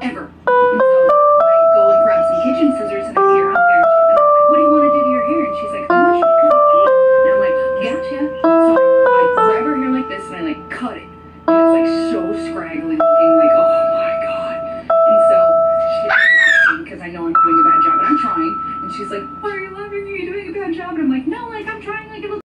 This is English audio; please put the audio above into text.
ever. And so I go and grab some kitchen scissors and I see her out there. And I'm like, what do you want to do to your hair? And she's like, I want you to cut it short. And I'm like, gotcha. So I grab her hair like this and I like cut it. And it's like so scraggly looking, like, oh my god. And so she's laughing because I know I'm doing a bad job, and I'm trying. And she's like, why are you laughing? Are you doing a bad job? And I'm like, no, like I'm trying, like it looks